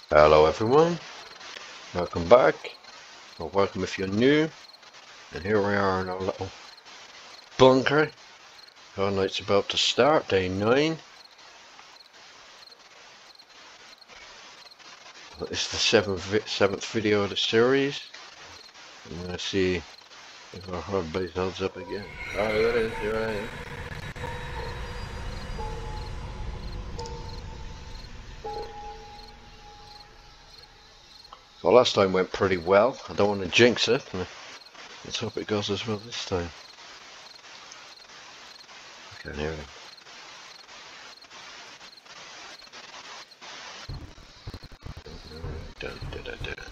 Hello everyone, welcome back, or welcome if you're new, and here we are in our little bunker. Horde Night's about to start, day 9. It's the seventh video of the series. I'm gonna see if our horde base holds up again. Oh, there it is, you're right. Well, last time went pretty well. I don't want to jinx it. Let's hope it goes as well this time. I can't hear him. Dun, dun, dun, dun.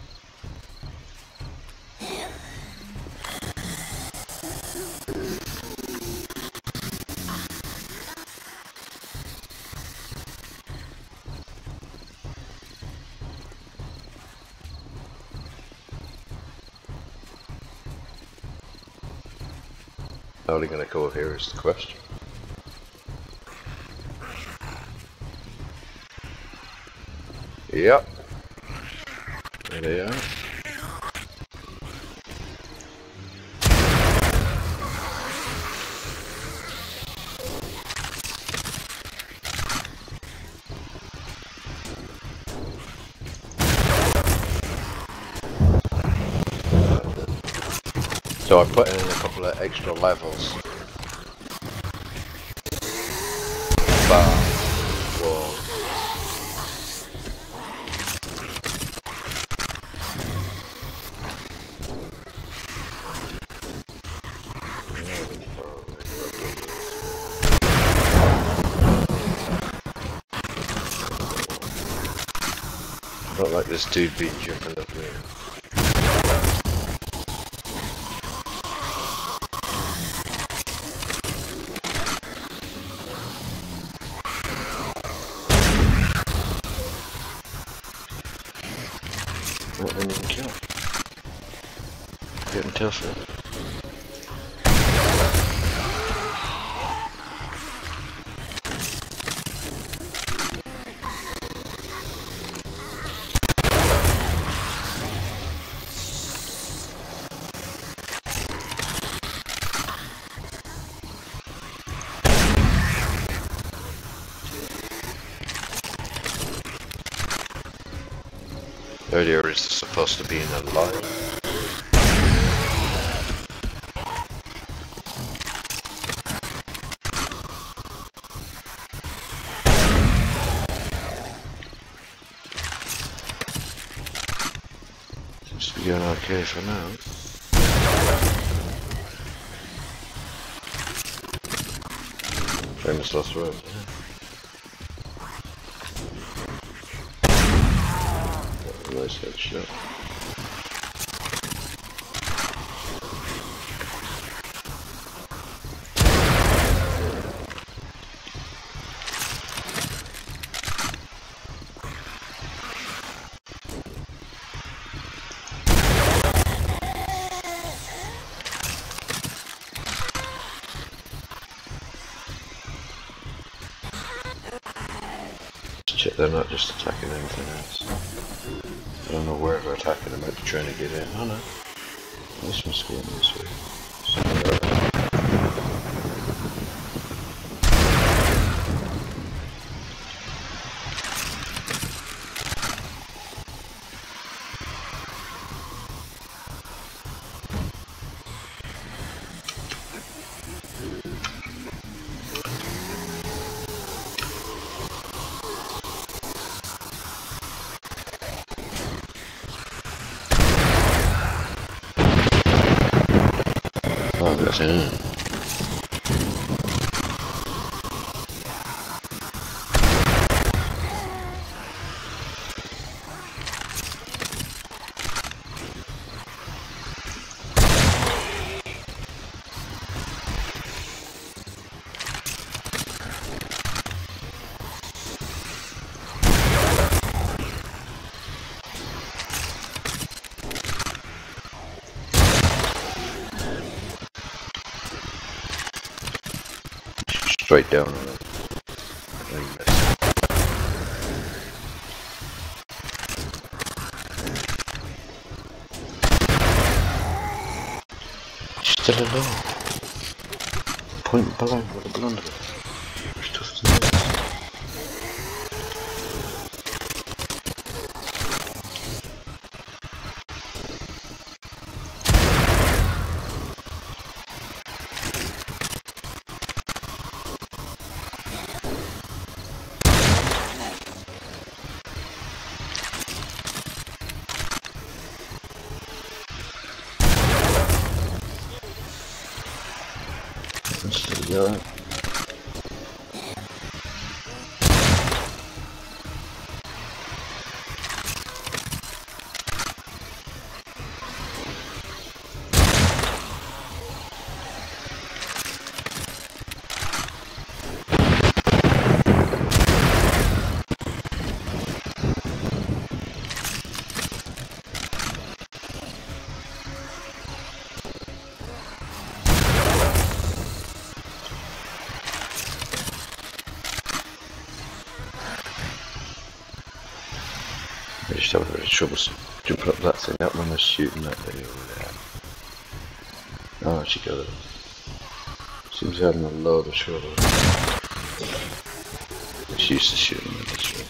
How are they going to go here is the question. Yep. There they are. So I put in a couple of extra levels. Bar, wall. I don't like this dude being jumping up here. What didn't even kill? Getting tougher. Earlier is supposed to be in a line. Seems to be going okay for now. Famous last word. Nice headshot. Check they're not just attacking anything else. I don't know where they're attacking, they might be trying to get in. Oh no. This one's going this way. Oh, that's in. Straight down on it. still alive. Point blank with a blunderbuss. Which tough as this. Still going. I just have a bit of trouble jumping up that thing up when they're shooting that thing over there. Oh, she got it. Seems having a load of trouble. She's used to shooting in this way.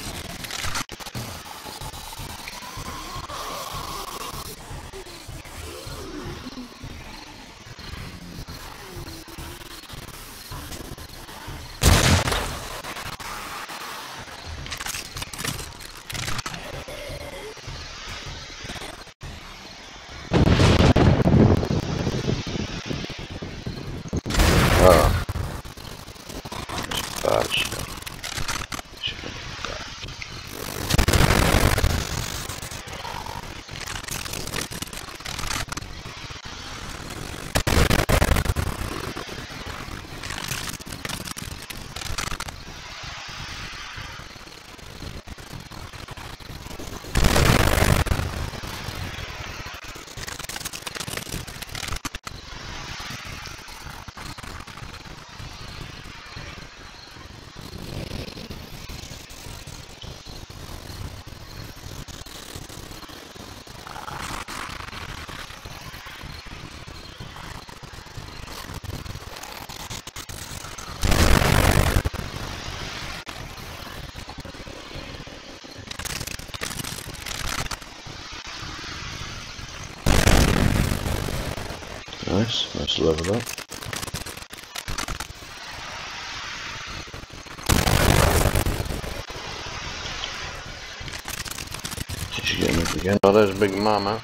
Oh. That's bad shit. Shouldn't be bad. Nice level up. She's getting up again. Oh, there's Big Mama.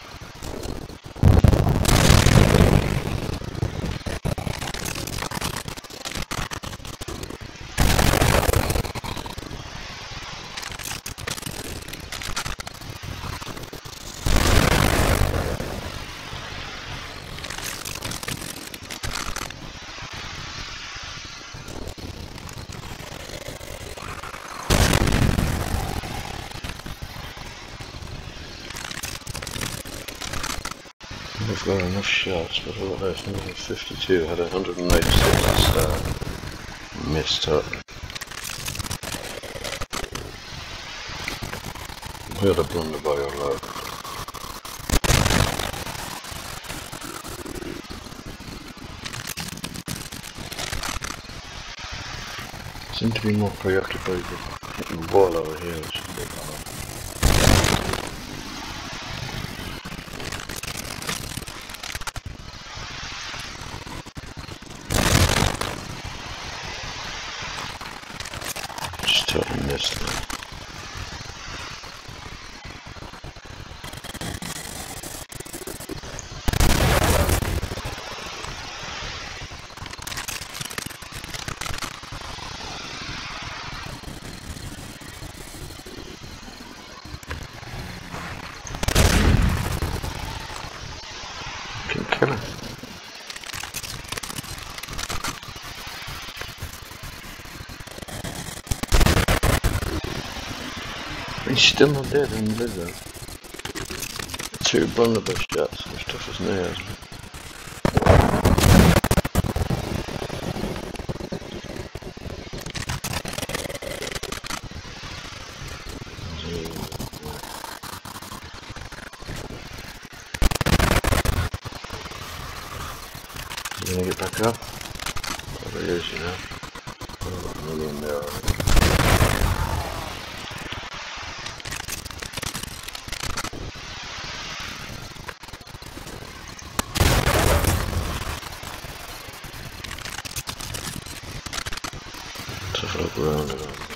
We've got enough shots, but all that's 52, had 196 to start. Missed totally. We had a blunderbuss or low. Seem to be more preoccupied with hitting the wall over here, which is a bit odd. Totally missed it. Can kill it. He's still not dead in the lizard. 2 blunderbuss shots, as tough as nails. it back up. Oh, it is, you know. Oh, nearly in there already. Tough look around and around.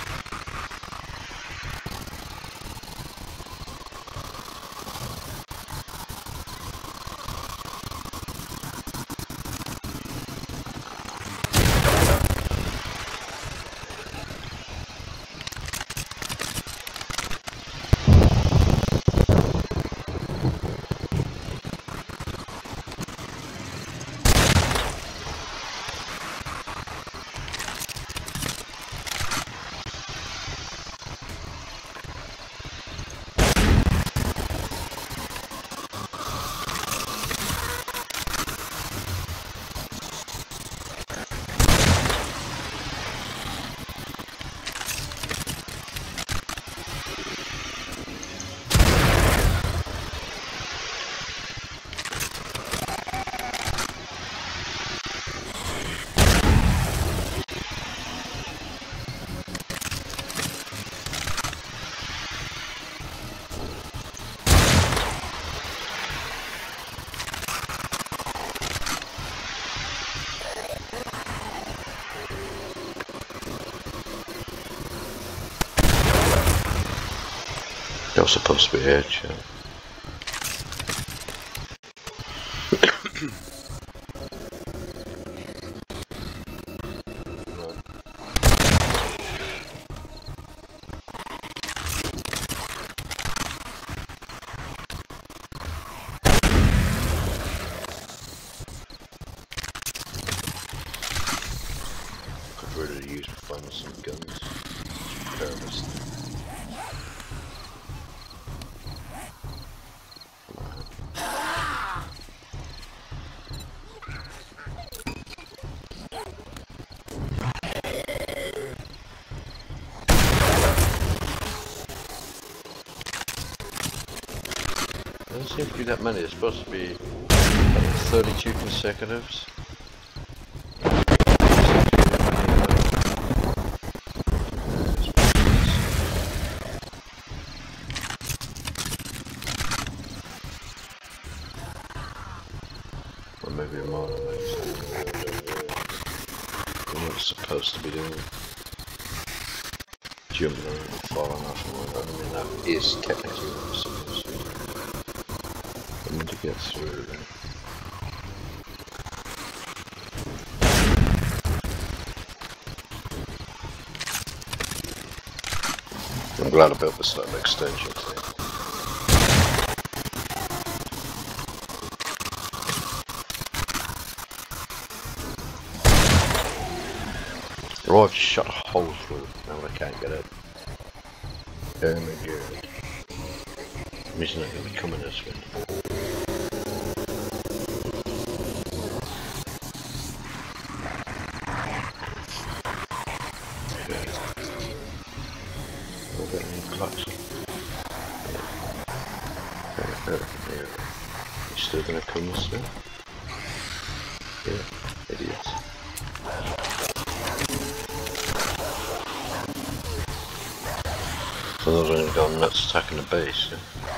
That was supposed to be a headshot. Could really use to find some guns. Terrorists. Doesn't seem to be that many. There's supposed to be 32 consecutives. Or maybe more than that. What it's supposed to be doing. Jumping on and falling off and whatnot. I mean, that is technically what it's supposed to be. I need to get through then. I'm glad I built this little extension thing. Oh, I've just shot a hole through. Now I can't get it. Oh my god. He's not going to be coming this way. Okay. We'll get any clocks. Yeah. He's still going to come this way? Yeah, idiots. So those are going to go nuts attacking the base, yeah?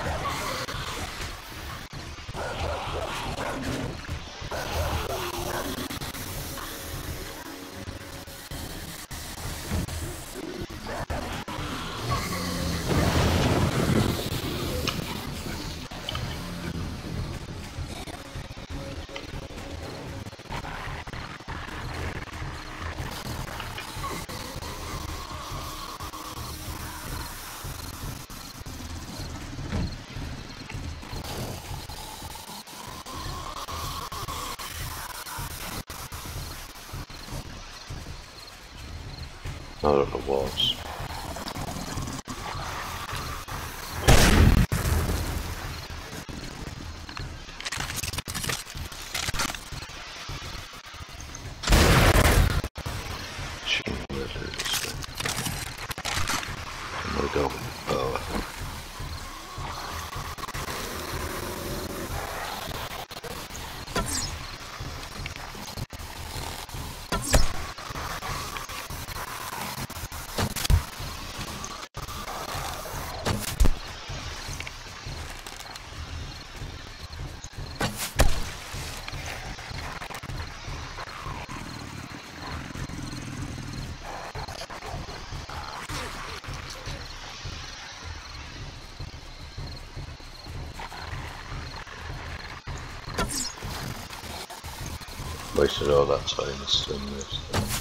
Not at the walls. Shouldn't really do this thing. I'm gonna go with the bow, I think. Wasted all that time and still missed.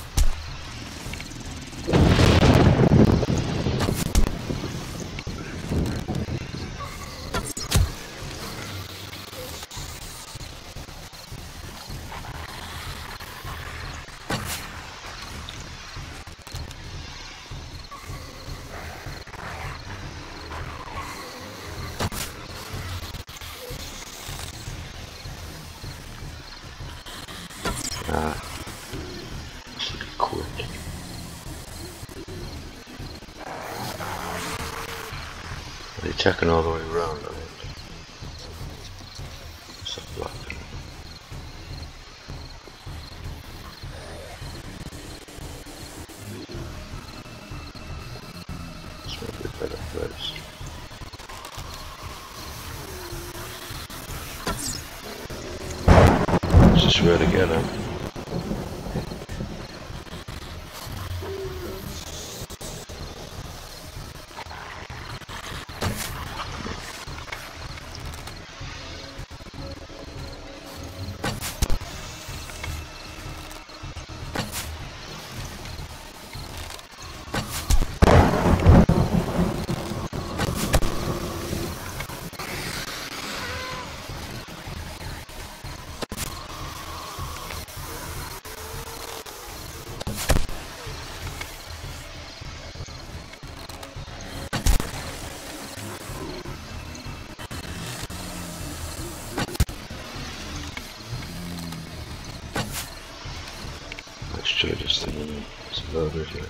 Ah, this will be quick. Are they checking all the way around? I think. Stop blocking it. This might be a better place. Let's just where to get him. Let's try this thing in. It's loaded here.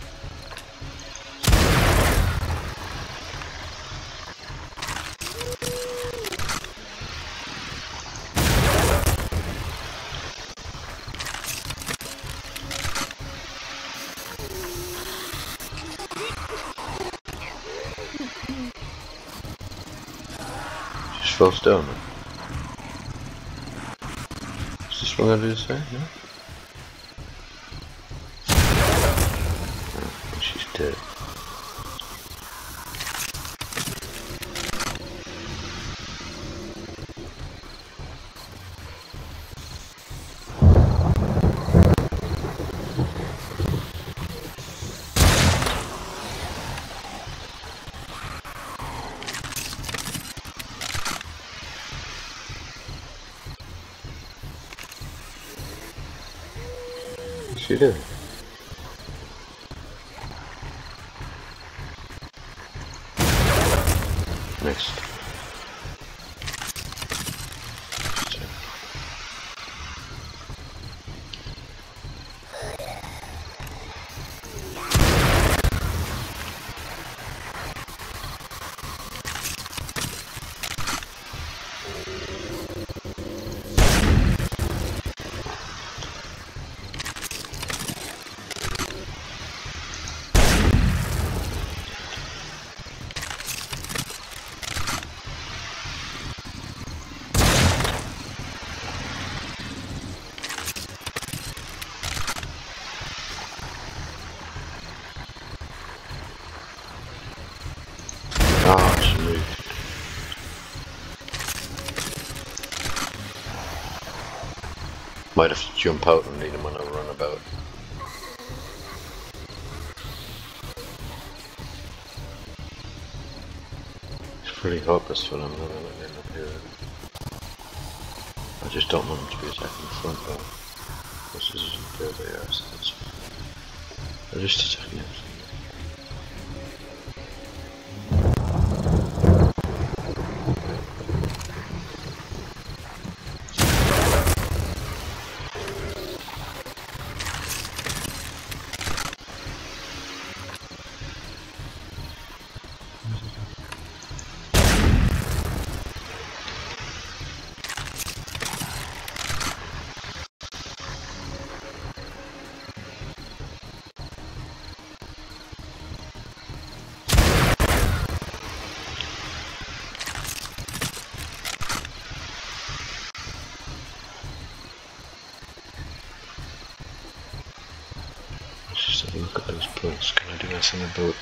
Just falls down. Is this one gonna do the same? No? She's dead. She did. Next. Ah, she moved. Might have to jump out and lead him on a runabout. It's pretty hopeless for them, not end up here. I just don't want them to be attacking the front though. This isn't there they are, so that's fine. They're just attacking everything. Just have a look at those boats. Can I do anything about?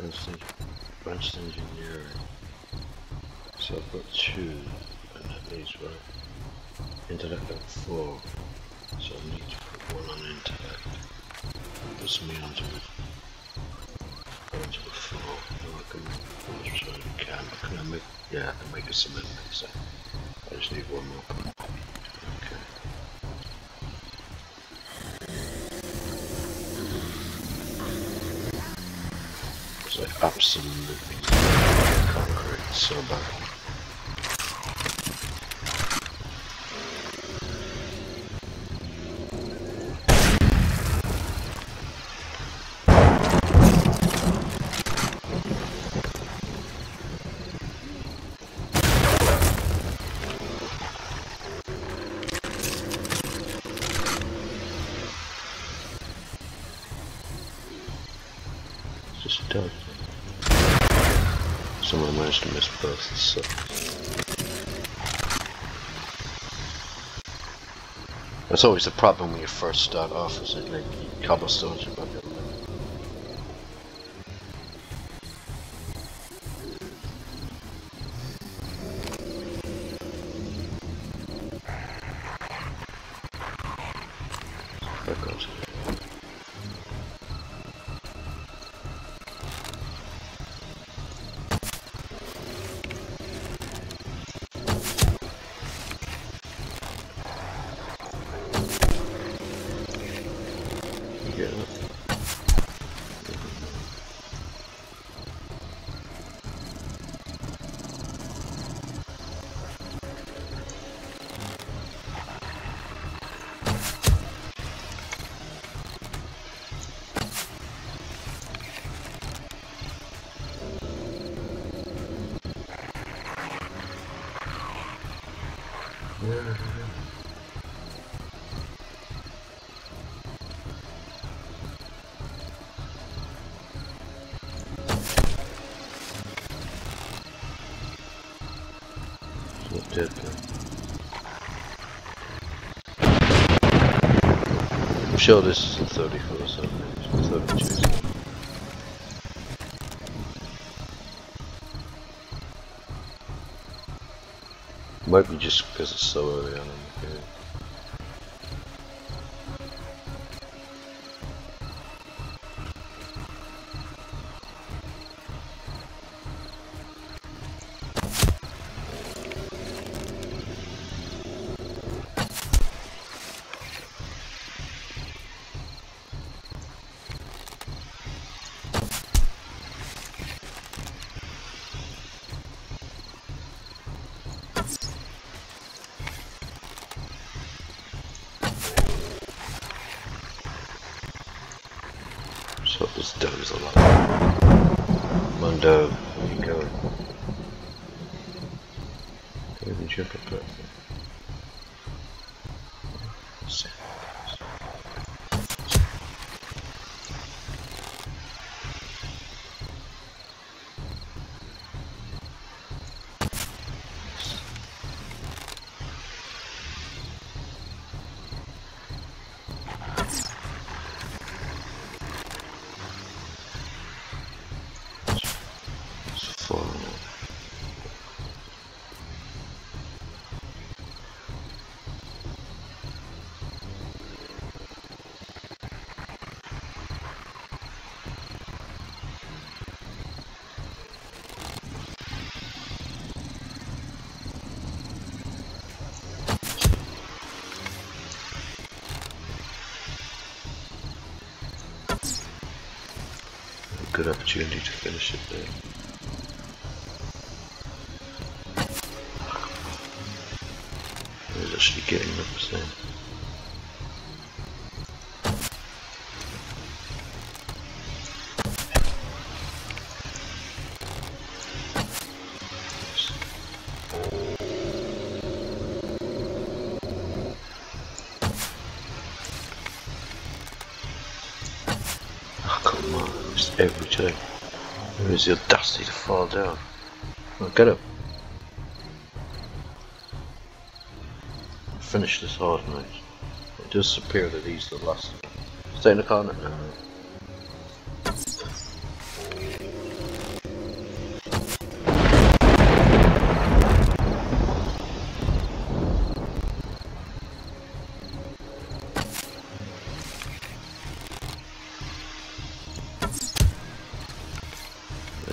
Advanced engineering. So I've got 2, and that leaves right. Intellect level 4. So I need to put 1 on intellect. Puts me onto the 4. Now I can I make, yeah, I can make a cement mixer. I just need 1 more point. Okay. So I absolutely concrete so bad. Just done. Someone managed to miss both the suckers. That's always the problem when you first start off, is it like cobblestones are built. There goes. Dead then. I'm sure this is a 34 so it's 32. Might be just because it's so early on in the game. So this does a lot. Mundo, where you going? Can't even jump up there. Good opportunity to finish it there. I was actually getting up the come on, just every time. Where is the audacity to fall down? Oh, get up. Finish this Horde Night. It does appear that he's the last. Stay in the corner now.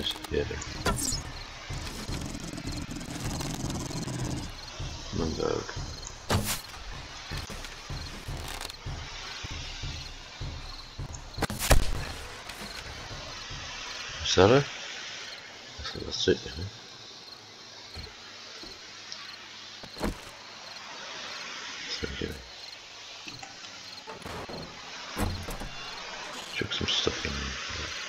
Let's get it. My dog. Is that it? So that's it, you know? So yeah. Chuck some stuff in there.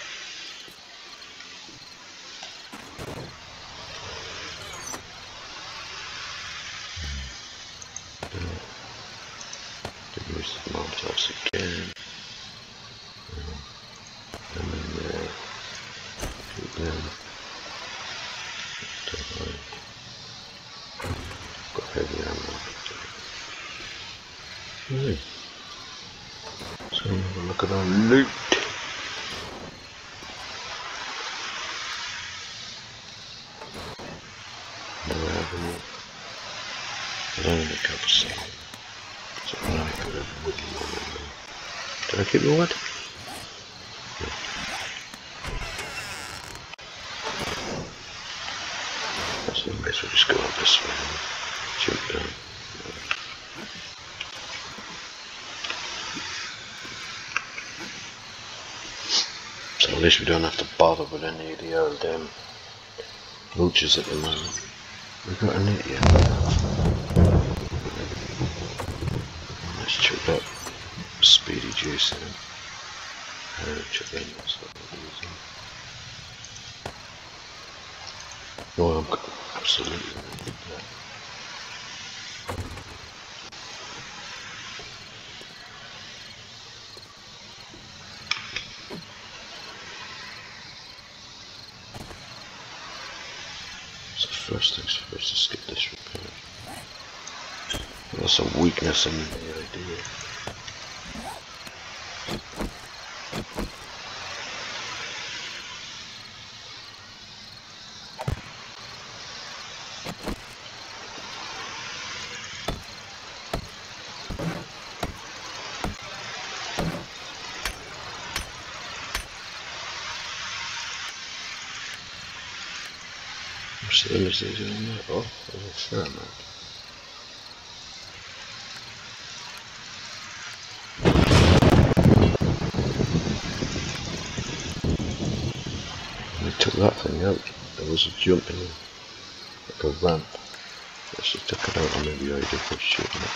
Use the Molotovs again. And then keep them. Got heavy ammo. Right. So have a look at our loot. No ammo. I don't have a couple of seconds. So I don't put a wooden one in there. Did I keep the wood? No. That's the best. We'll just go up this way and jump down. So at least we don't have to bother with any of the old roaches at the moment. We got an idiot. Let's chuck that speedy juice in. Chuck in what's that we're using. Oh, I'm absolutely need that. So first things first, let's get this repaired. There's some weakness in the idea. What's the image these in there? Oh, there's a fair amount. We took that thing out. There was a jump in like a ramp. Let's just took it out and maybe I did for shooting it.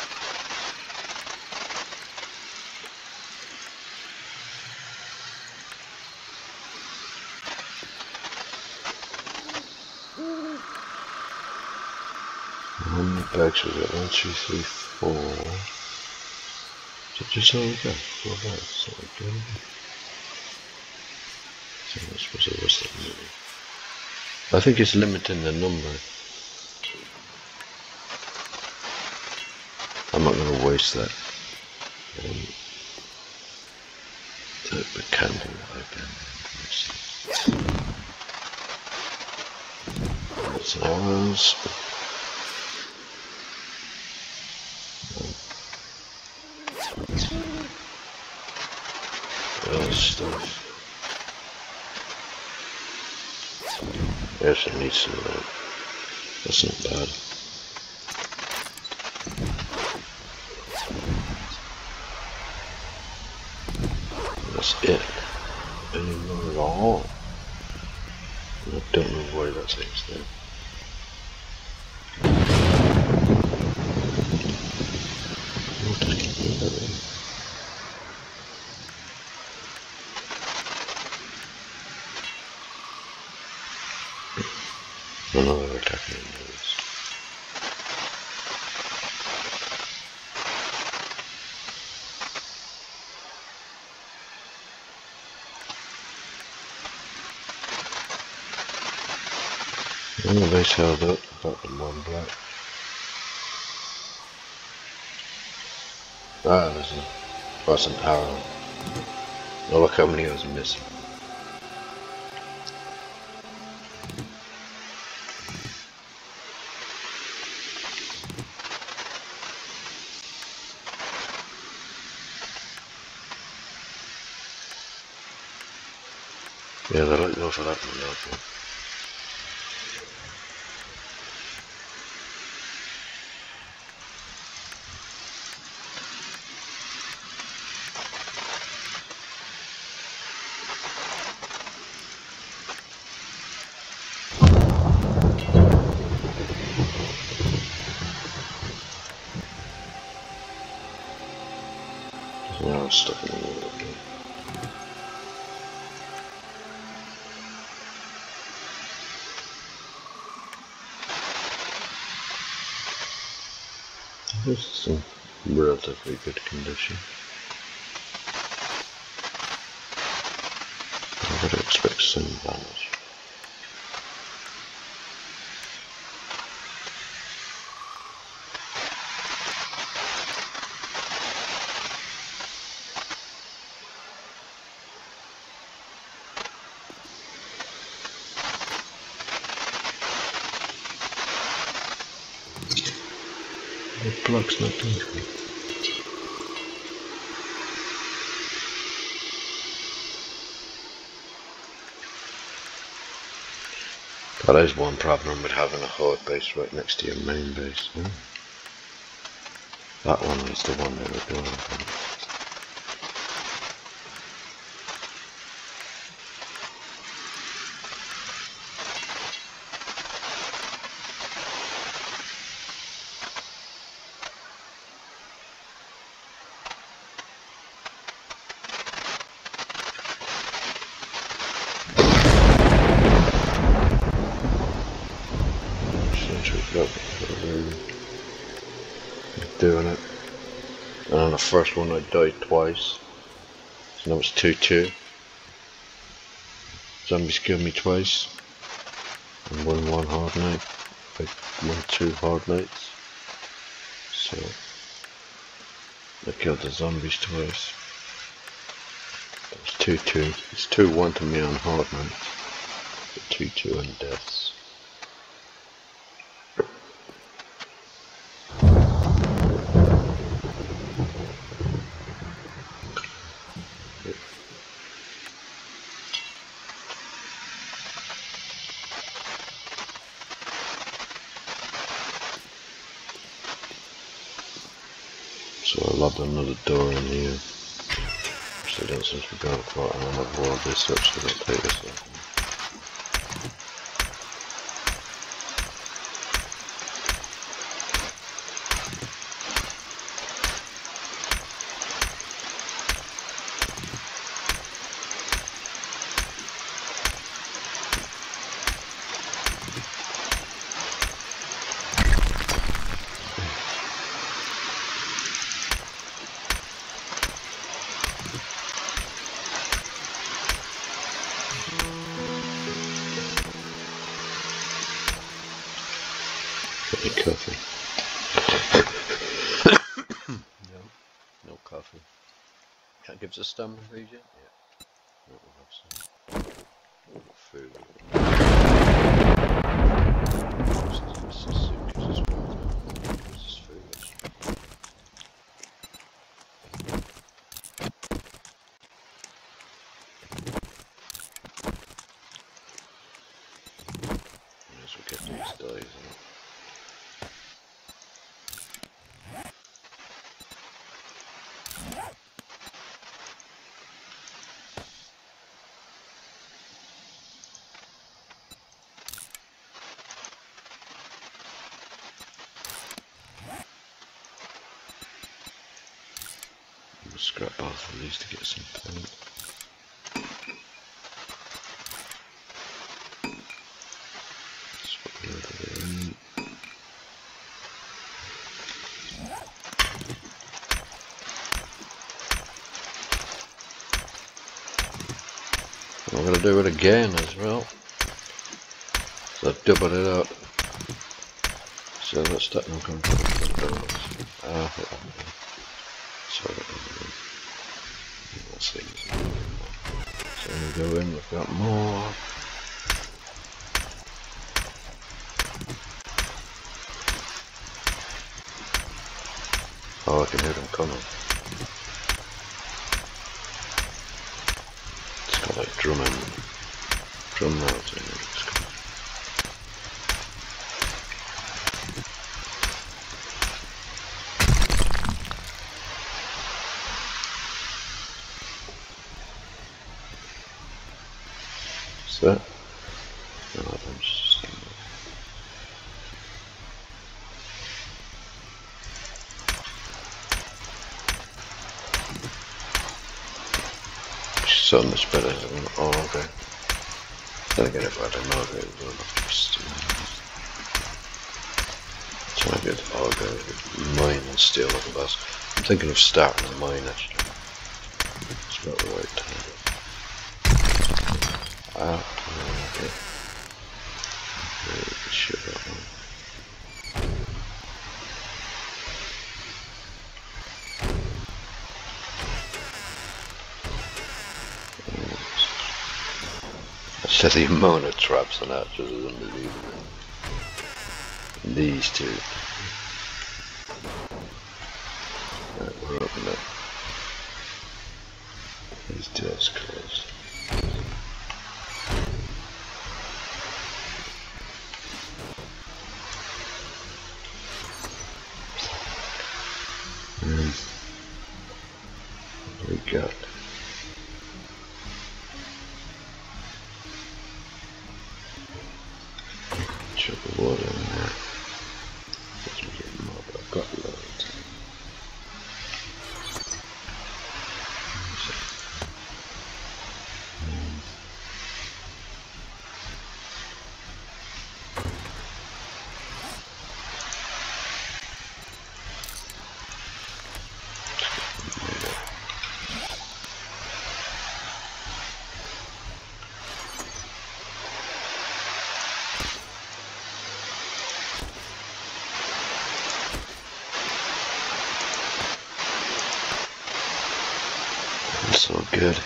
How many bags was it? 1, 2, 3, 4. Is it just how we go? 4 bags. So we go. So I suppose it was that many. I think it's limiting the number. I'm not going to waste that. The candle that I've done. That's ours. Stuff. Yes, I need some of that. That's not bad. That's it. Any more at all? I don't know why that thing's there. I'll just keep moving that in. I know they're attacking those. Well, the base held up, apart from one black. Ah, that's an arrow. Oh, look how many I was missing. Yeah, they like the overlap in the other one. Now I'm stuck in the middle again. This is in relatively good condition. I would expect some damage. The plug's not doing it. That is one problem with having a horde base right next to your main base. Huh? That one is the one they were doing, I think. Doing it, and on the first one I died twice, so now it's 2-2. Zombies killed me twice, and won one Horde Night. I won 2 Horde Nights, so I killed the zombies twice. That was 2-2. It's 2-1 to me on Horde Nights, but 2-2 on deaths. So I lobbed another door in here. So I don't seem to be going quite on another wall this such, so don't take this one. Coffee. No coffee. Can't give us a stamina feed yet? Yeah. No, we'll have some food. This is suitcase as well. This is food. As we get these days out. We'll scrap both of these to get some paint. Swap the other in. I'm going to do it again as well. So I've doubled it up. So let's start now going for sorry, we'll see. So we go in, we've got more. Oh, I can hear them coming. It's got like drumming. Drum mountain. What's that? No, I'm just so much better than Horde. Then again, if I don't know it, we'll just try to get Horde, mine and steal like a boss. I'm thinking of starting a mine actually. It's about the right time. Okay. Shit that one. So the amount of traps and archers is unbelievable. And these two. Right, we're opening up. These doors closed. What do we got? Chuck the water in there. Let me get more, but I've got loads. So good.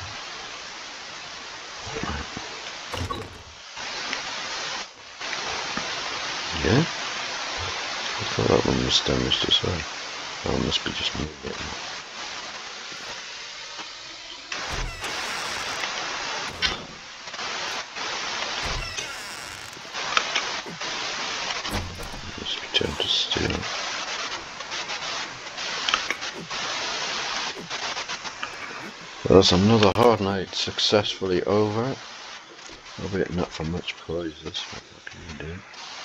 Yeah? I thought that one was damaged as well. Oh, it must be just me getting it. Just pretend to steal. Well, that's another Horde Night successfully over. Albeit not for much prizes. What can you do?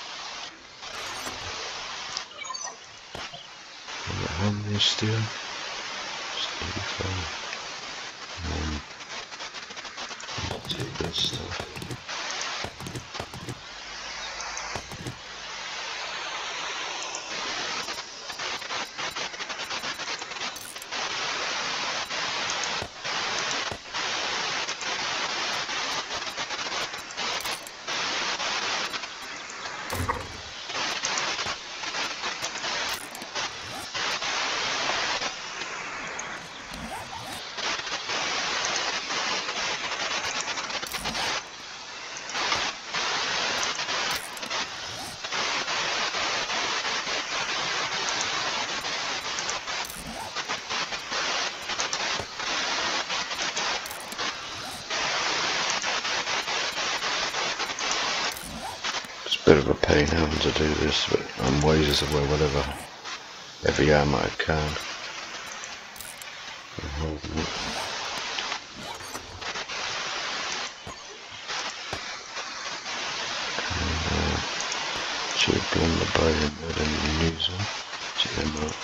How many steal? Just 85. I'll take this stuff. Bit of a pain having to do this, but I'm wise to wear whatever every armor I can. Should have blown the bow in, but I didn't use one. Check them out.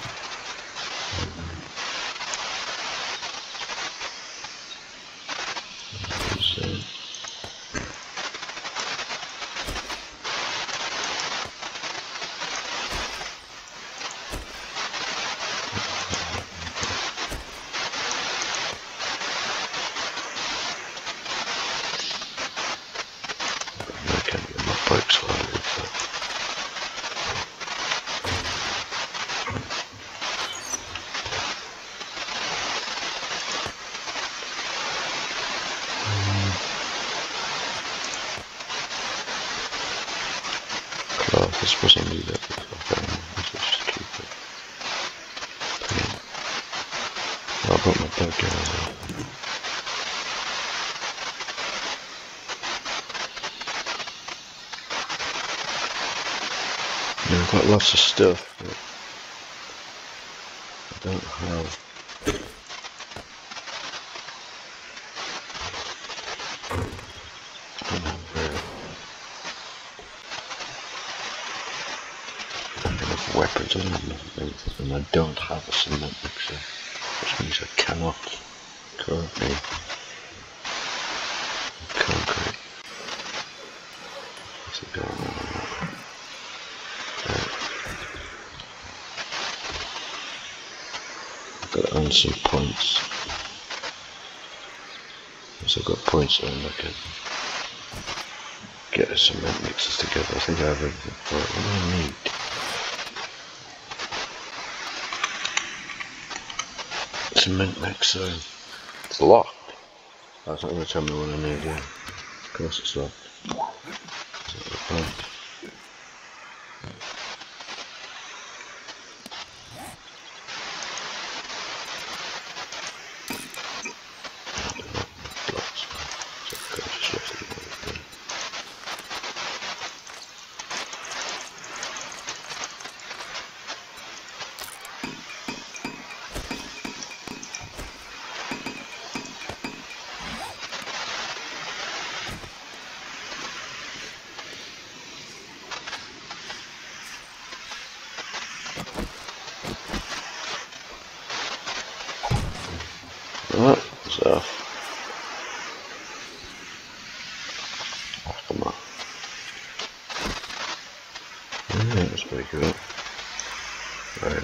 This wasn't really that before, let's just keep it. I'll put my back in as well. Yeah, I've got lots of stuff, but I don't have enough weapons on them, and I don't have a cement mixer, which means I cannot currently concrete. What's it going on? I've got to earn some points. Once I've got points earned, I can get the cement mixers together. I think I have everything for it. What do I need? Cement mixer. It's locked. That's not going to tell me what I need, yeah. Of course it's locked. Is that the point? Oh, it's off. Oh, come on. Yeah, that's pretty good. Right.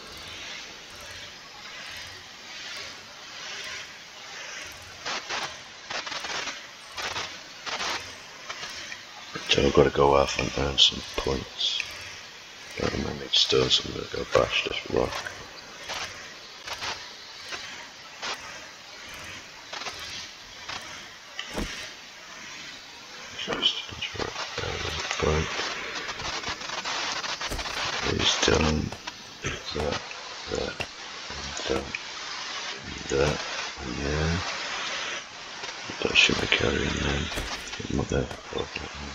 So I've got to go off and earn some points. I might need stone, so I'm going to go bash this rock. He's done that, yeah. That should be carrying then. What the fuck?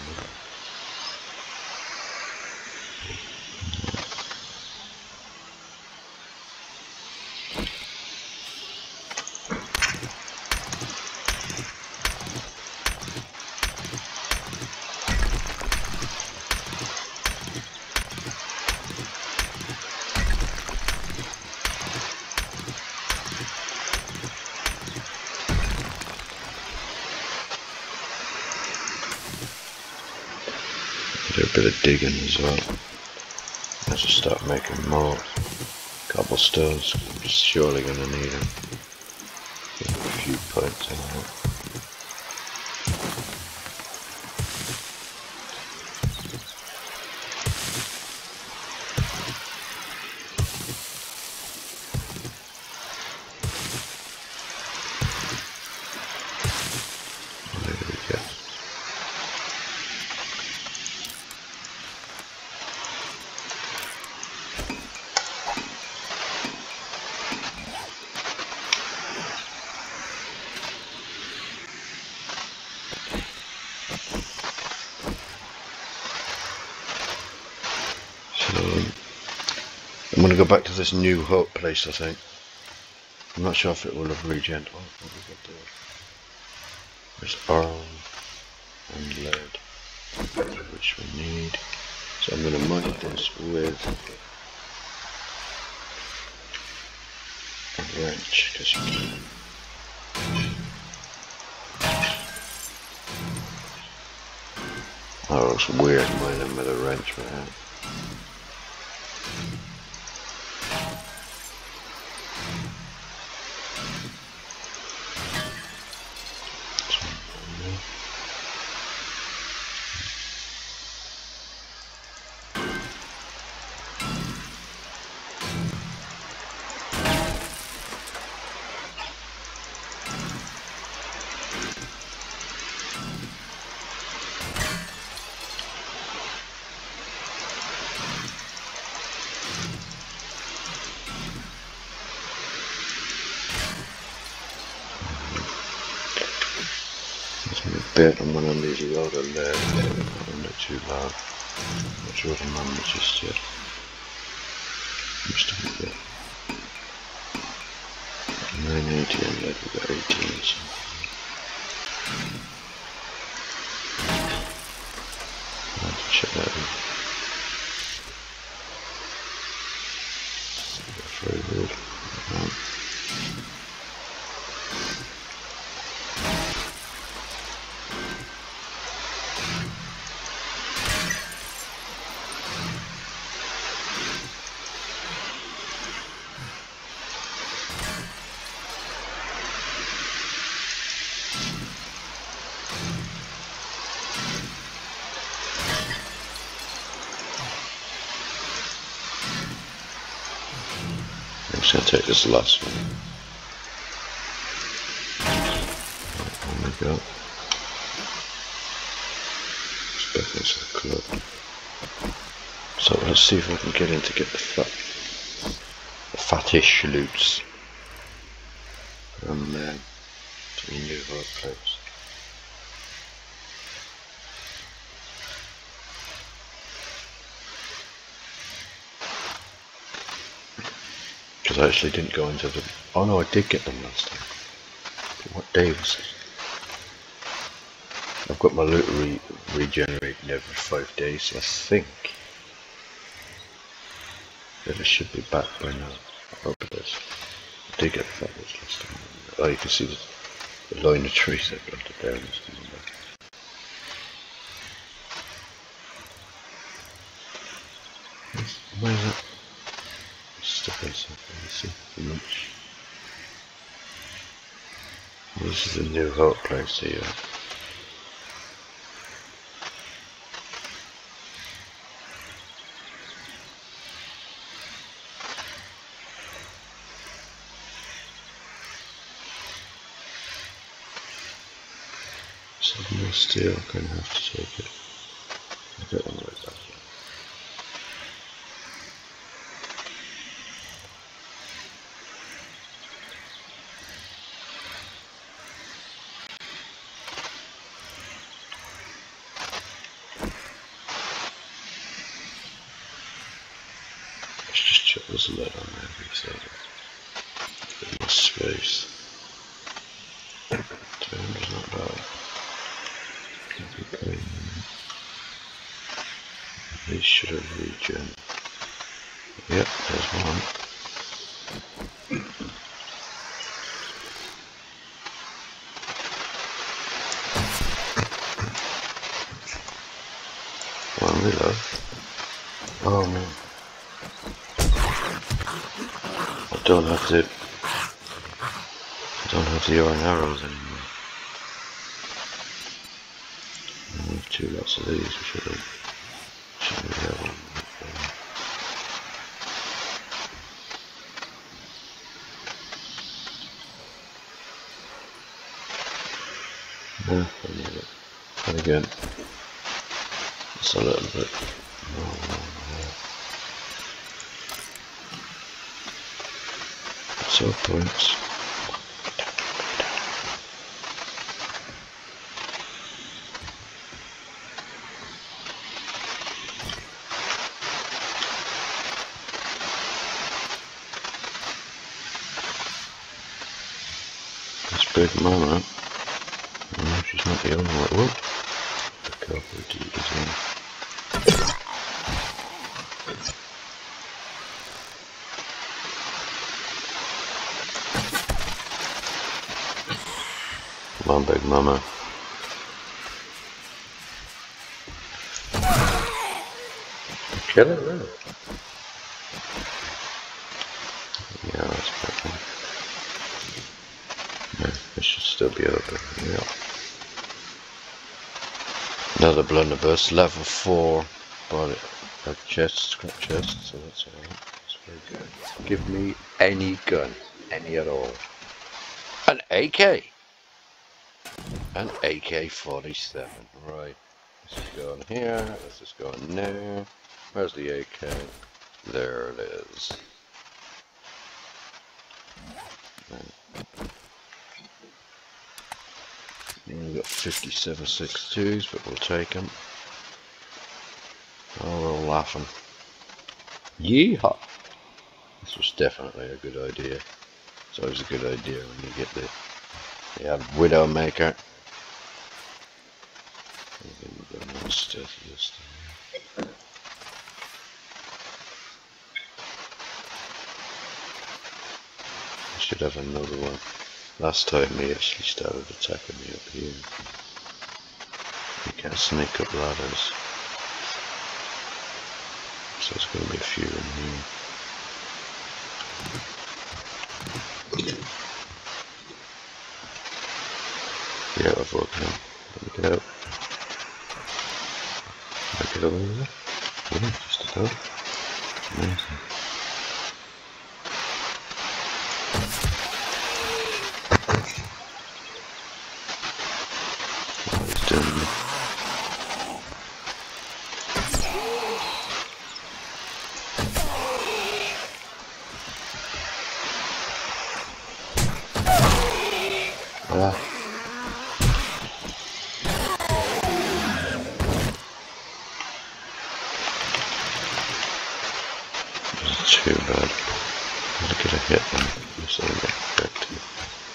Do a bit of digging as well. I should start making more cobblestones. I'm surely going to need them. Get a few points in it. I'm going to go back to this new hut place, I think. I'm not sure if it will have regen. Oh, what have we got there? There's iron and lead, which we need. So I'm going to mine this with a wrench, because you can. Oh, it's weird mining with a wrench, man. Bit, I'm going to need a load of lead, I'm not too loud. Not sure what the mum is just yet. Must have been 980 and level got 18 so. I'll have to check that in. That's very weird. I'm just going to take this last one. There we go. Expecting some club. So let's see if I can get in to get the fattish loots from the new Horde place. Because I actually didn't go into the... Oh no, I did get them last time. But what day was it? I've got my loot regenerating every 5 days, so I think that it should be back by now. I hope it is. I did get the feathers last time. Oh, you can see the line of trees that planted there in this time. Where is it? Stuff inside, let me see. The lunch. This is the new Horde place here. So more steel, I'm going to have to take it. I don't know where that is. Let's just check there's a lead on there, so a bit more space. 200's not bad. Okay. These should have regen. Yep, there's one. One reload. Oh no. I don't have the iron arrows anymore. I have 2 lots of these, we should have one. No, I need it. And again, it's a little bit more. So points. This big mama. No, she's not the only one. Whoop. The copper deed is in. Come on, big mama. Kill it, really? Yeah, that's better. Yeah, it should still be open. Yeah. Another blunderbuss, level 4. Bought it. A chest, scrap chest, so that's alright. That's very good. Give me any gun. Any at all. An AK! An AK-47. Right. This is going here. This is going there. Where's the AK? There it is. We've got 57.62s, but we'll take them. Oh, we're all laughing. Yeehaw! This was definitely a good idea. It's always a good idea when you get the Widowmaker. I should have another one. Last time he actually started attacking me up here. You can't sneak up ladders. So there's going to be a few in here. Get out of volcano. Let me get out. Can I get over there? Yeah, just about. Amazing. What he's doing there. Ah. Too bad. I could have hit them. So they get back to it.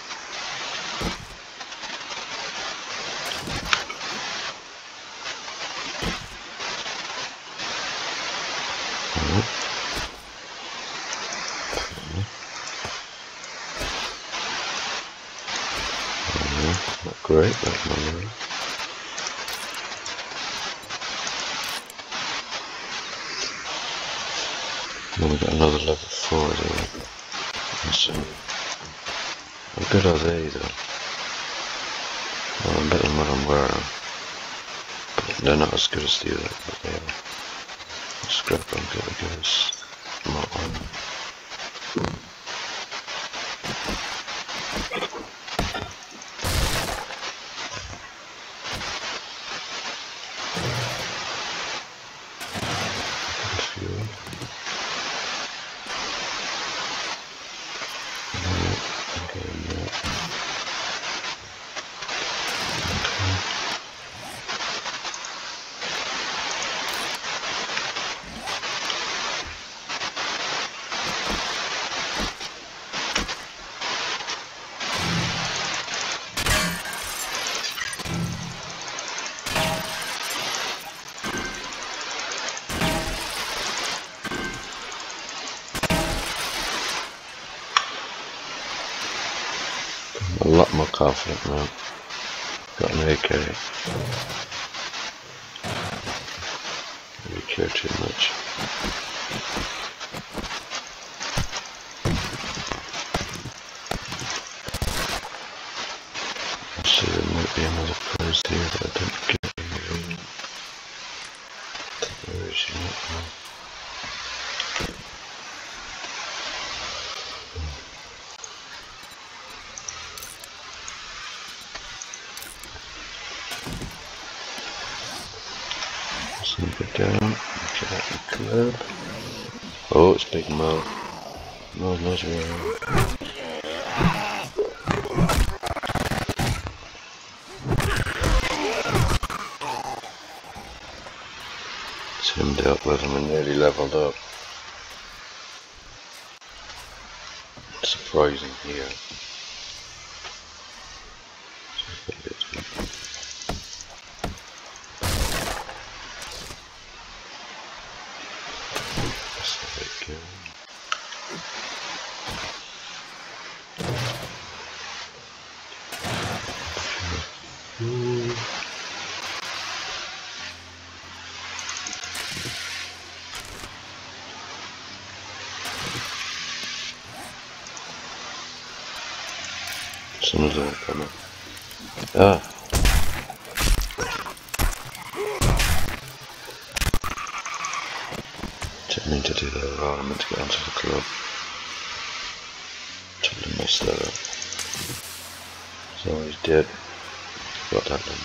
Not great, that's my name. Then we got another level 4 there. Awesome. How good are they though? Well, I'm better than what I'm wearing. But they're not as good as the other, but they are. Scrap on good, I guess. Not on. A lot more confident now. Got an AK. Don't care too much. So there might be another prize here that I didn't get. Where is she at now? Go down, get out the club. Oh, it's Big Mo. No, nice around. It's him dealt with him and nearly leveled up. It's surprising here. Some of them are coming. Ah! Didn't mean to do that at all. I meant to get onto the club. Totally messed that up. So he's dead. Got that one.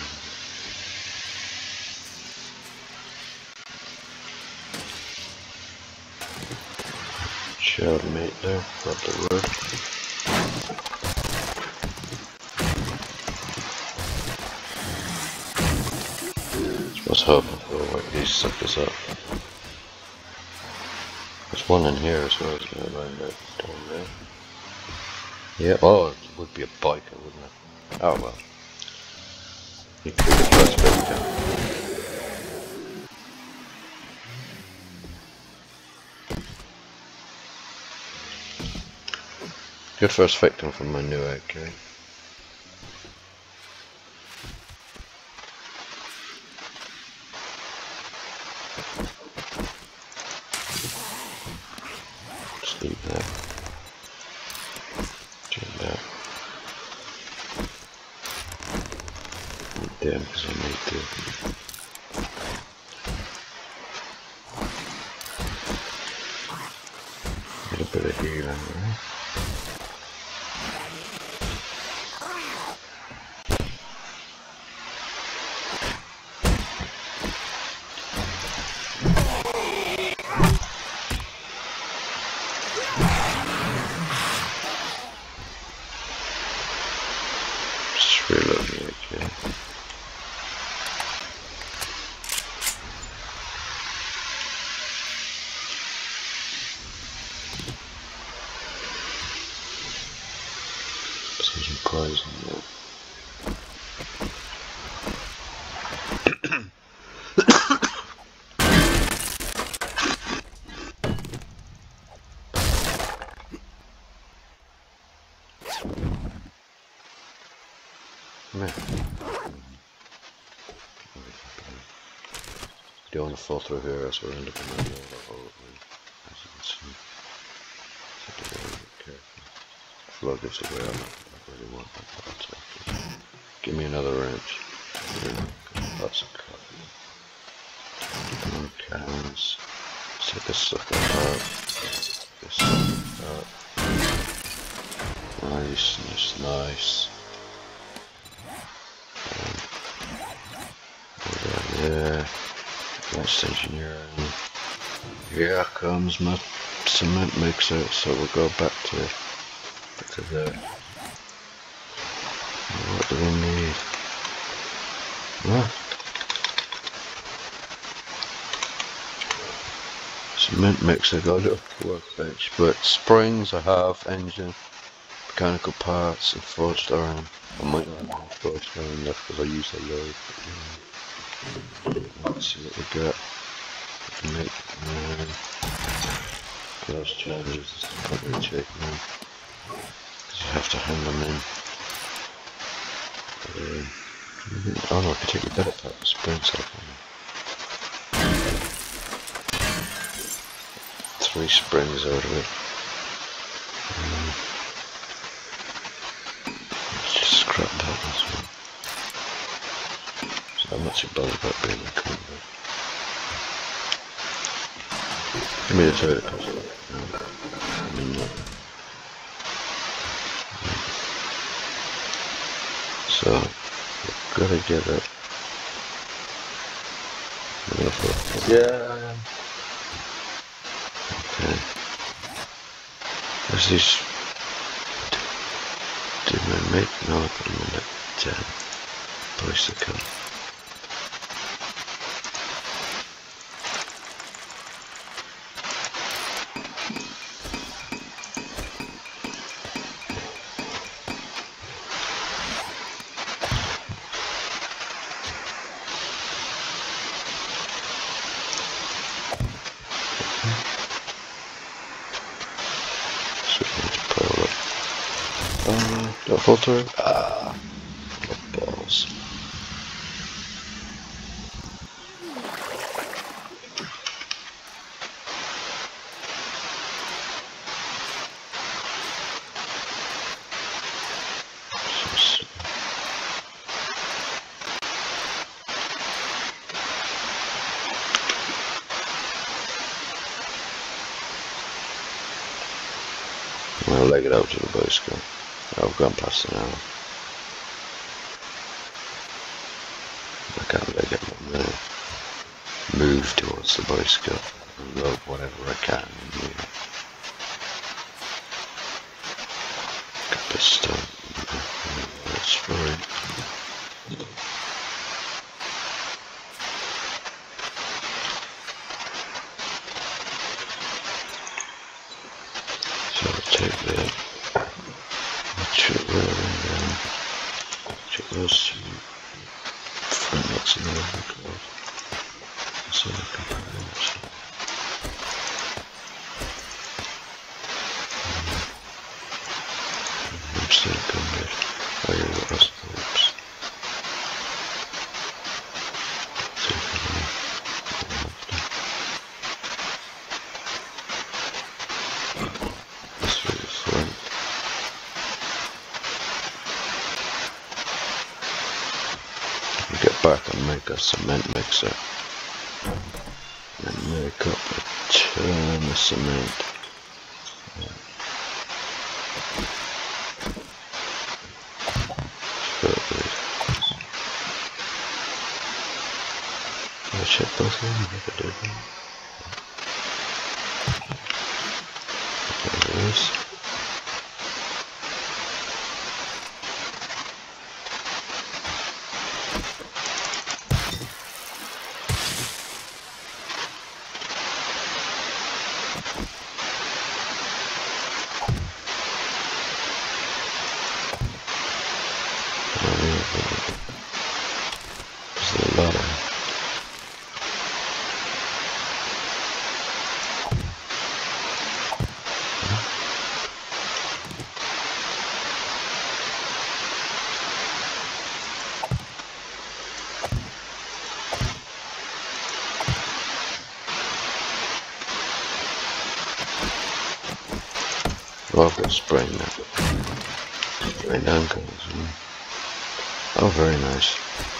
Child mate there. Got the word. I was hoping for like these suckers up. one in here as well, isn't there, around there, down there? Yeah, oh, it would be a biker, wouldn't it? Oh well. You could do the first victim. Good first victim from my new AK. Just leave that. Turn that. Damn, because I might do. Get a bit of healing, right? Just reload the AK. Some poison there. Don't want to fall through here, so we're end up in the wall, as you can see. So be very careful. Flood gives away, I don't really want that part. Give me another wrench. That's a cut. More cans. Take this sucker out. This sucker out. Nice, nice, nice. Yeah. Next engineering. Here comes my cement mixer, so we'll go back to there. What do we need? What? Cement mixer, got a little workbench, but springs I have, engine, mechanical parts, and forged iron. I might not have forged iron left because I use a load. Let's see what we got. Make those charges is probably check now, because you have to hand them in. Oh no, I can take the better part of the springs off. 3 springs out of it. Let's just scrap that as well. So I'm not too bothered about being a combat. Give me the toilet puzzle. So, we've got to get it. Yeah. Okay. There's these. Did I make? No, I put them in that bicycle. Don't fall through. Ah, balls. I'll leg it out to the bicycle. I've gone past an hour. I can't leg it, I'm going to move towards the bicycle and load whatever I can. Got this stone. That's fine. So I'll take that. I'll check that and check those two front legs in there. So I can put those. I'm still going there. Oh yeah, what else? Oops. Get back and make a cement mixer and make up a ton of cement. I'll check both of them if I do them. There it is. There's a lot of oh, I've got spraying now. Spraying down colours. Oh, very nice.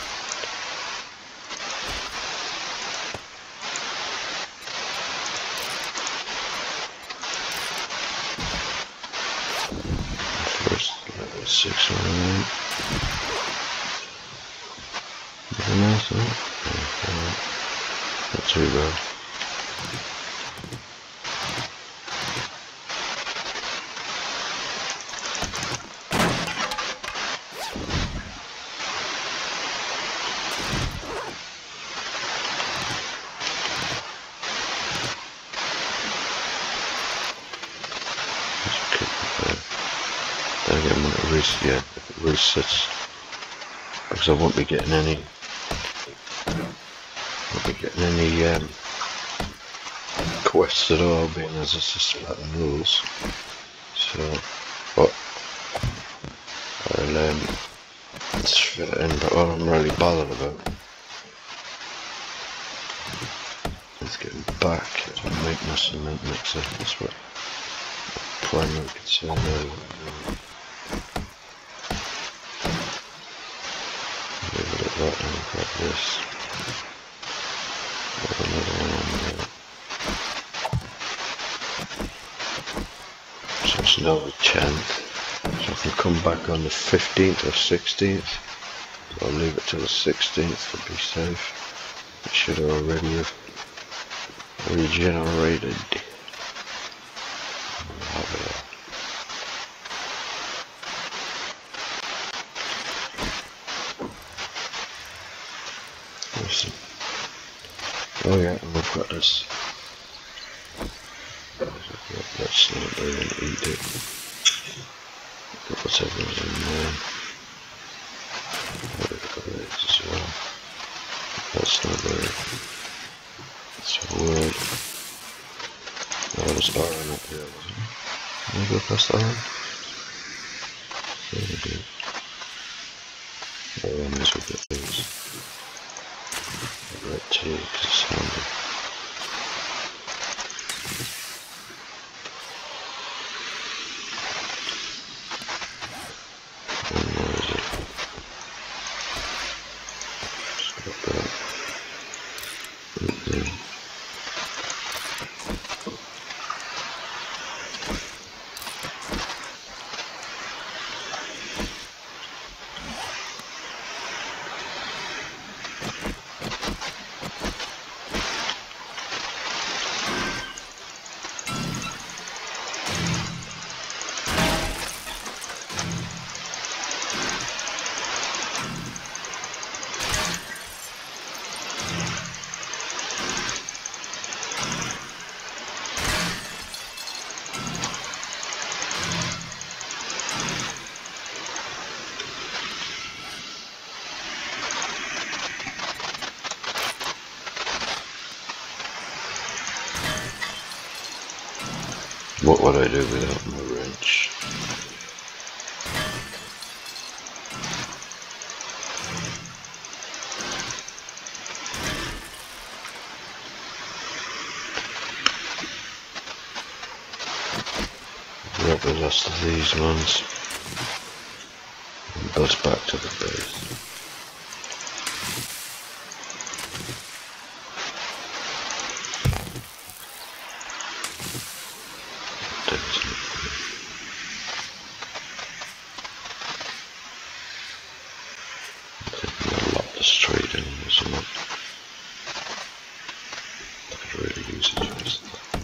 First level 6 on that. Very nice, isn't it? Yeah, not too bad. Again, when it resets, because I won't be getting any quests at all, being as it's a Spartan rules. So, but I'll let's fit it in. But what I'm really bothered about is getting back to make my cement mixer. That's what primary concern is. Leave it at that and grab this. Another one on there. So it's now the 10th. So I can come back on the 15th or 16th. So I'll leave it till the 16th to be safe. It should already have regenerated. Oh yeah, and we've got this. Let's not even eat it. Got whatever's in there. We've got it as well. That's not there. It's wood. Oh, there was iron up here, wasn't it? Can I go past iron? Yeah, we do. Oh, I may as well get these. Red tea, because it's handy. And where is it? Just got that. Right there. What would I do without my wrench? Grab the rest of these ones and buzz back to the base. Straight in or something. I could really use it just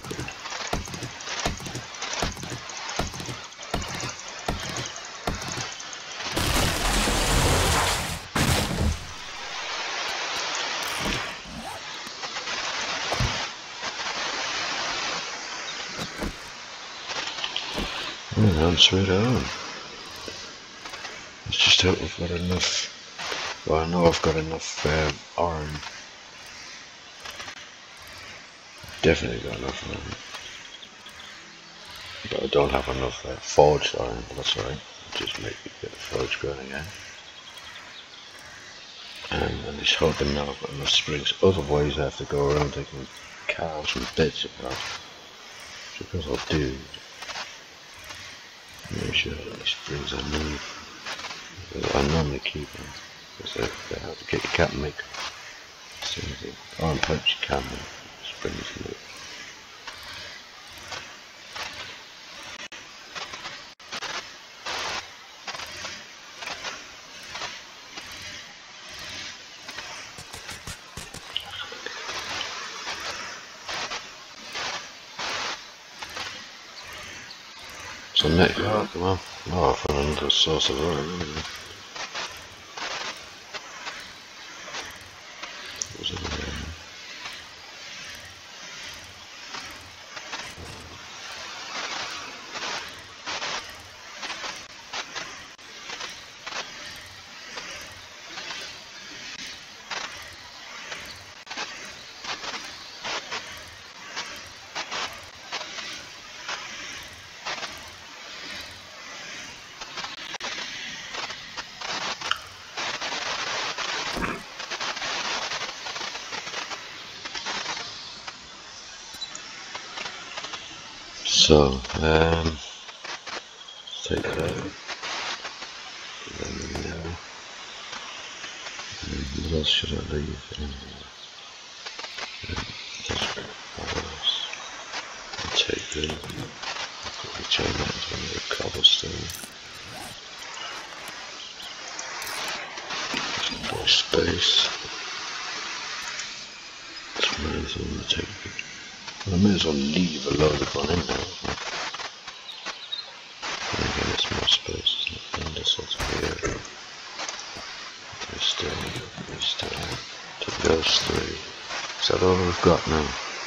and I'm straight on. Let's just hope we've got enough. Well, I know I've got enough iron. Definitely got enough iron. But I don't have enough forged iron, but that's alright. Just make it get the forge going again. And at least hoping now I've got enough springs. Otherwise I have to go around taking cows and beds apart. Because I'll do. Make sure how many springs I need. I normally keep them. Because they have to get you can't make something. Iron pipes you can make springs in it. So next, oh come on. Oh, I found another source of iron. Was it so, take that. What else should I leave? I'll take this. I'll turn that into another cobblestone. Some more space. So I might as well take it. I may as well leave a load of one in there. And again, it's more space, isn't it? And this one's here. We still take those three. Is that all we've got now?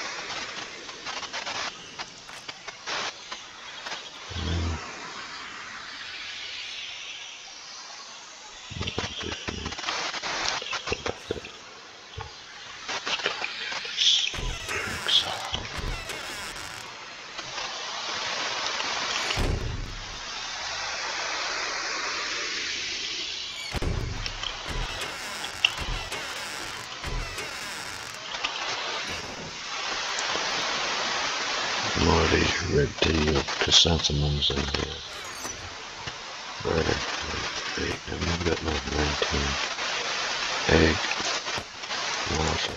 More of these red tea or chrysanthemums in here. Where are they? 8, I've got no 19. Egg. Water.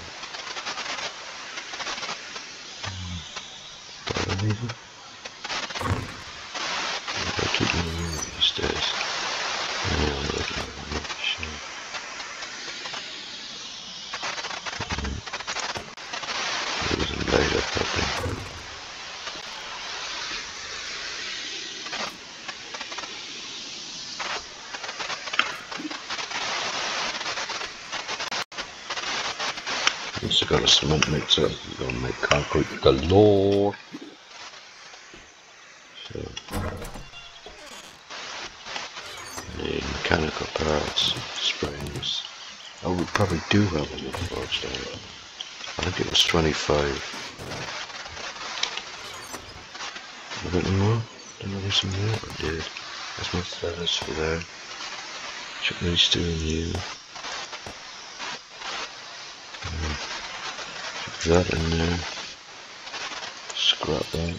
Do I leave it? I keep them these days. Yeah, I'm not sure. Use them later, probably. Once you've got a cement mixer, you're going to make concrete galore. So, need mechanical parts, springs. Oh, we probably do have enough forged iron. I think it was 25. a bit more. Did I do some more? I did. That's my feathers for there. Chuck these two in you. Chuck that in there. Scrap that.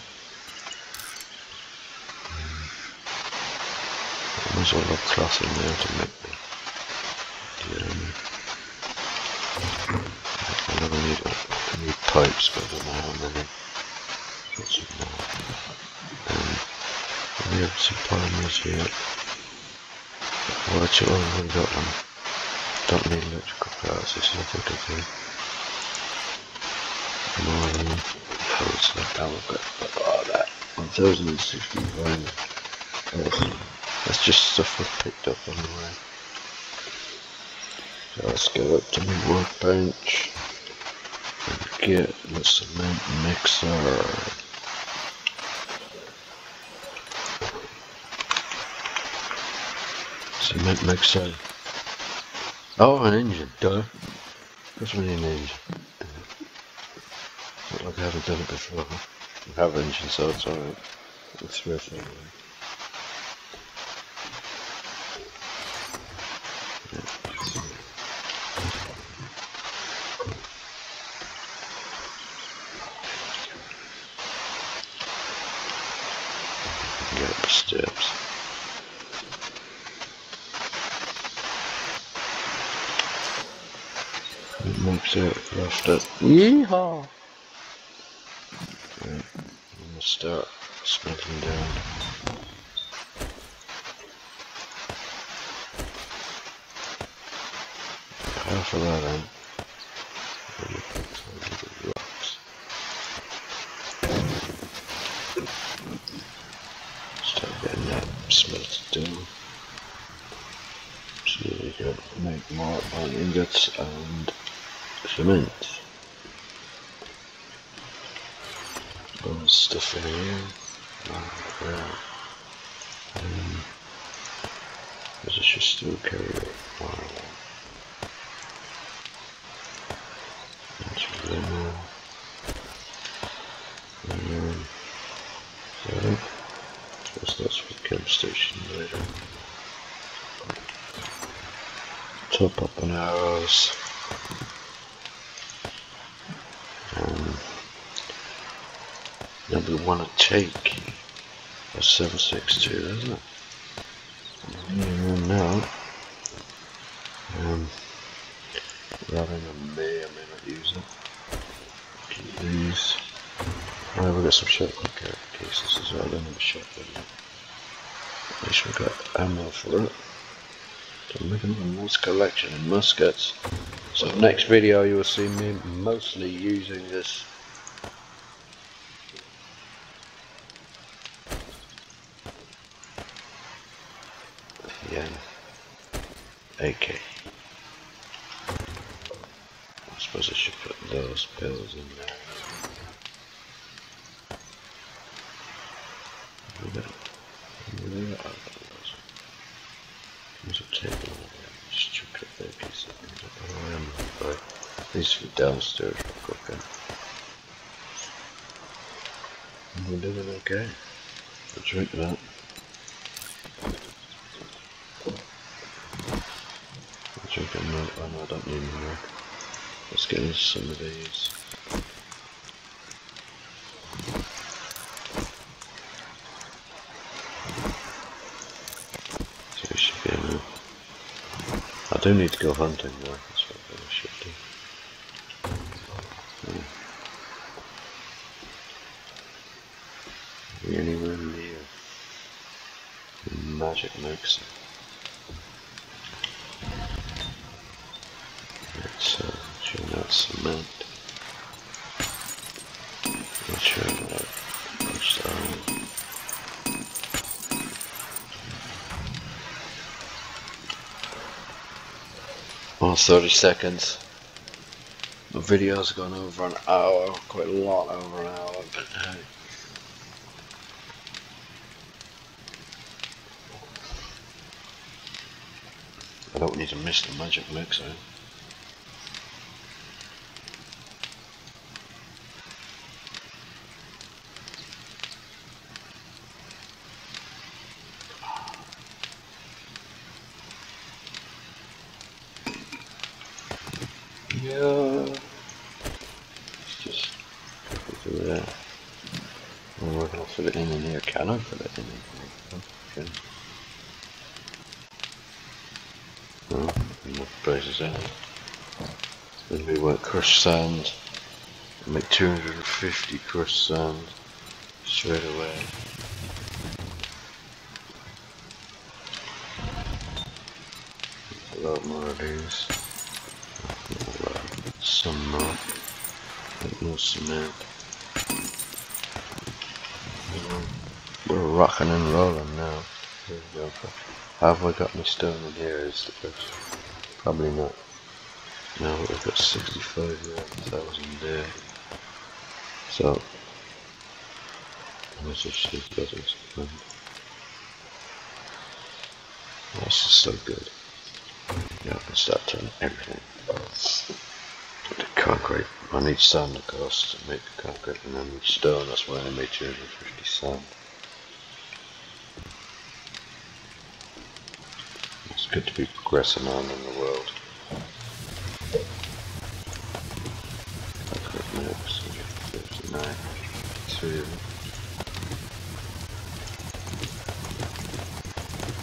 I might as well have cloth in there to make the I never need pipes, but I don't know how many. Got some more. We have some polymers here. Watch it on, I've got them. Don't need electrical parts, this is what I do. More than hose like that, we've got all that. 1065. Oh, that's just stuff we've picked up on the way. So let's go up to my workbench and get the cement mixer. Cement mixer. Oh, an engine, duh. That's what an engine. Not like I haven't done it before. I have engines, so it's alright. It's worth it. Get up the steps. It makes it left it. Yeehaw! Right, I'm gonna start smelting down. Half of that in. Rocks. Start getting that smelted down. So we can make more iron ingots and cement. Bunch stuff in here. Because it should still carry it. So that's for the camp station later. Top up on arrows. Then we want to take a 762, isn't it? No. Rather than may or may not use it. Keep these. Oh, we've got some shotgun cases as well. I don't have a shotgun yet. At least we've got ammo for it. So I'm making a nice collection of muskets. So next video you will see me mostly using this. Yeah, AK. I suppose I should put those pills in there. There's a table over there. Just chuck it there, piece of things. These for downstairs for cooking. And we're doing okay. I'll drink that. I'll drink a milk. Oh no, I don't need more. Let's get into some of these. So we should be able to... I do need to go hunting though, that's what I should do. Are we anywhere near magic mixer? Let's turn out cement. Let's turn out stone. Oh, 30 seconds. The video's gone over an hour, quite a lot over an hour, but hey. I don't need to miss the magic mixer. through there. And we're going to fill it in here. Can I fill it in here? Okay. No, enough places in it. Then we want crushed sand. Make 250 crushed sand straight away. A lot more of these. Some more. Make more cement. We're rocking and rolling now. Here we go. Have I got my stone in here is the question. Probably not. No, we've got 65,000 there. So, let's just see if that is fun. This is so good. Yeah, I can start turning everything. The concrete. I need sand, of course, to make the concrete, and I need stone. That's why I made 250 sand. It's good to be progressing on in the world. Next, 59, 3 of them.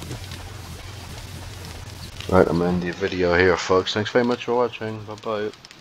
Right, I'm ending the video here, folks. Thanks very much for watching. Bye bye.